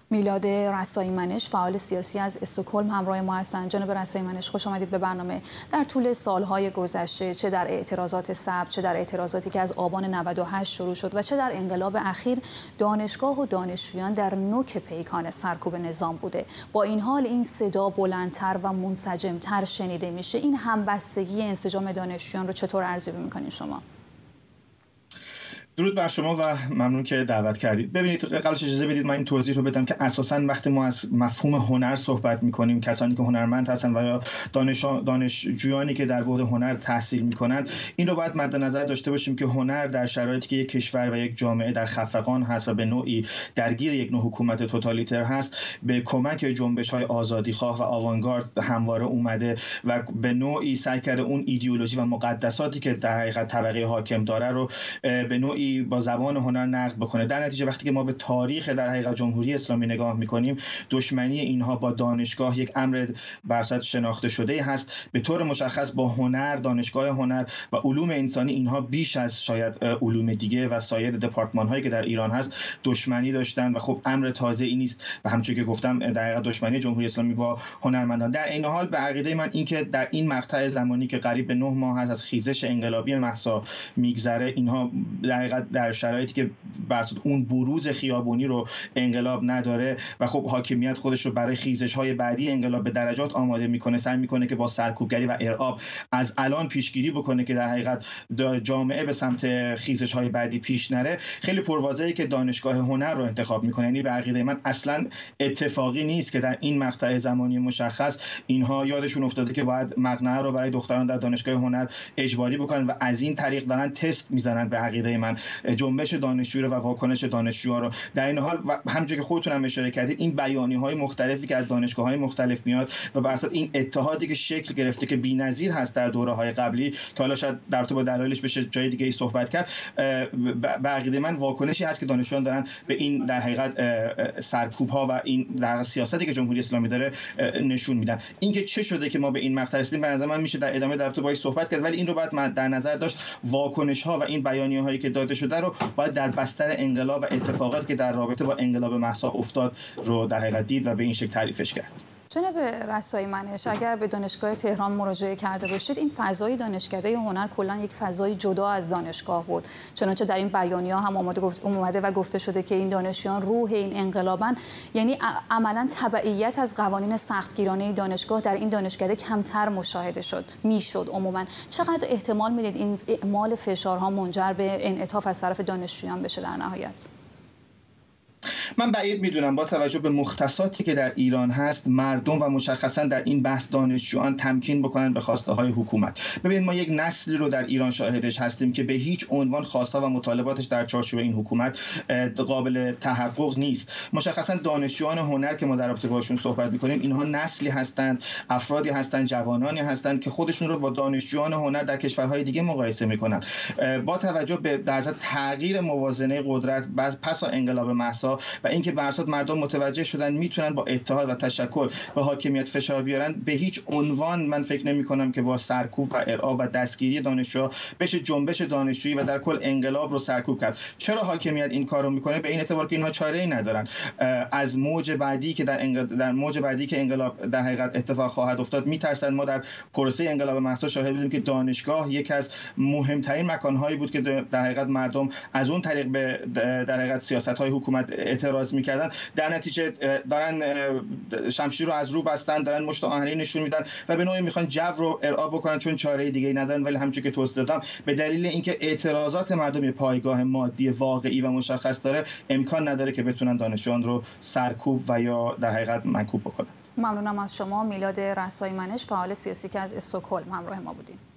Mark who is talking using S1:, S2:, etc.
S1: میلاد رسایی‌منش، فعال سیاسی از استکهلم همراه ما هستند. جناب رسایی‌منش، خوش آمدید به برنامه. در طول سالهای گذشته، چه در اعتراضات سبز، چه در اعتراضاتی که از آبان 98 شروع شد و چه در انقلاب اخیر، دانشگاه و دانشجویان در نوک پیکان سرکوب نظام بوده. با این حال این صدا بلندتر و منسجمتر شنیده میشه. این همبستگی انسجام دانشجویان رو چطور ارزیابی میکنین شما؟
S2: درود بر شما و ممنون که دعوت کردید. ببینید، قبلش اجازه بدید من این توضیح رو بدم که اساساً وقتی ما از مفهوم هنر صحبت می‌کنیم، کسانی که هنرمند هستن و یا دانشجویانی که در بعد هنر تحصیل می‌کنند، این رو باید مد نظر داشته باشیم که هنر در شرایطی که یک کشور و یک جامعه در خفقان هست و به نوعی درگیر یک نوع حکومت توتالیتر هست، به کمک جنبش‌های آزادیخواه و آوانگارد همواره اومده و به نوعی سعی کرده اون ایدئولوژی و مقدساتی که در حقیقت طبقه حاکم داره رو به نوعی با زبان هنر نقد بکنه. در نتیجه وقتی که ما به تاریخ در حقیقت جمهوری اسلامی نگاه میکنیم، دشمنی اینها با دانشگاه یک امر بر اساس شناخته شده هست. به طور مشخص با هنر، دانشگاه هنر و علوم انسانی، اینها بیش از شاید علوم دیگه و سایر دپارتمان هایی که در ایران هست دشمنی داشتن و خب امر تازه ای نیست و همونطور که گفتم در حقیقت دشمنی جمهوری اسلامی با هنرمندان. در این حال به عقیده من اینکه در این مقطع زمانی که قریب به 9 ماه هست از خیزش انقلابی مهسا میگذره، اینها در شرایطی که بر اساس اون بروز خیابونی رو انقلاب نداره و خب حاکمیت خودش رو برای خیزش‌های بعدی انقلاب به درجات آماده میکنه، سعی میکنه که با سرکوبگری و ارعاب از الان پیشگیری بکنه که در حقیقت جامعه به سمت خیزش‌های بعدی پیش نره. خیلی پرواضحه که دانشگاه هنر رو انتخاب میکنه. یعنی به عقیده من اصلا اتفاقی نیست که در این مقطع زمانی مشخص اینها یادشون افتاده که باید مقنعه رو برای دختران در دانشگاه هنر اجباری بکنن و از این طریق دارن تست میزنن به عقیده من جنبش دانشجو و واکنش دانشجوها رو. در این حال همونجوری که خودتون هم اشاره کردید، این بیانیه‌های مختلفی که از دانشگاه‌های مختلف میاد و بر اساس این اتحادی که شکل گرفته که بی‌نظیر هست در دوره‌های قبلی، که حالا شاید در تو با دلایلش بشه جای دیگه ای صحبت کرد، به عقیده من واکنشی هست که دانشجویان دارن به این در حقیقت سرکوب‌ها و این در سیاستی که جمهوری اسلامی داره نشون میدن. اینکه چه شده که ما به این مقطع رسیدیم، به نظر من میشه در ادامه در تو باهاش صحبت کرد، ولی این رو باید در نظر داشت. واکنش‌ها و این بیانیه‌هایی که داده شده رو باید در بستر انقلاب و اتفاقاتی که در رابطه با انقلاب مهسا افتاد رو در حقیقت دید و به این شکل تعریفش کرد.
S1: جناب رسایی‌منش، اگر به دانشگاه تهران مراجعه کرده باشید، این فضای دانشکده هنر کلا یک فضای جدا از دانشگاه بود، چنانچه در این بیانیه‌ها هم اومده و گفته شده که این دانشجویان روح این انقلابن. یعنی عملاً تبعیت از قوانین سختگیرانه دانشگاه در این دانشکده کمتر مشاهده میشد. عموما چقدر احتمال میدید این اعمال فشارها منجر به انعطاف از طرف دانشجویان بشه در نهایت؟
S2: من بعید میدونم با توجه به مختصاتی که در ایران هست مردم و مشخصا در این بحث دانشجویان تمکین بکنن به خواسته های حکومت. ببینید، ما یک نسلی رو در ایران شاهدش هستیم که به هیچ عنوان خواسته و مطالباتش در چارچوب این حکومت قابل تحقق نیست. مشخصا دانشجویان هنر که ما در رابطه باشون صحبت میکنیم، اینها نسلی هستند، افرادی هستند، جوانانی هستند که خودشون رو با دانشجویان هنر در کشورهای دیگه مقایسه میکنن. با توجه به در تغییر موازنه قدرت پس از انقلاب مهسا و اینکه به اساس مردم متوجه شدن میتونن با اتحاد و تشکل به حاکمیت فشار بیارن، به هیچ عنوان من فکر نمی کنم که با سرکوب و ارعاب و دستگیری دانشجوها بشه جنبش دانشجویی و در کل انقلاب رو سرکوب کرد. چرا حاکمیت این کارو میکنه؟ به این اعتبار که اینها چاره‌ای ندارن. از موج بعدی که در موج بعدی که انقلاب در حقیقت اتفاق خواهد افتاد میترسن. ما در پروسه انقلاب مهسا شاهد بودیم که دانشگاه یکی از مهمترین مکانهایی بود که در حقیقت مردم از اون طریق به در حقیقت سیاست‌های حکومت اعتراض میکردن. در نتیجه دارن شمشیر رو از رو بستن، دارن مشت آهنی نشون میدن و به نوعی میخوان جو رو ارعاب بکنن چون چاره دیگه‌ای ندارن. ولی همونجوری که توضیح دادم، به دلیل اینکه اعتراضات مردم پایگاه مادی واقعی و مشخص داره، امکان نداره که بتونن دانشجویان رو سرکوب و یا در حقیقت منکوب بکنن.
S1: ممنونم از شما. میلاد رسایی‌منش، فعال سیاسی که از استکهلم همراه ما بودین.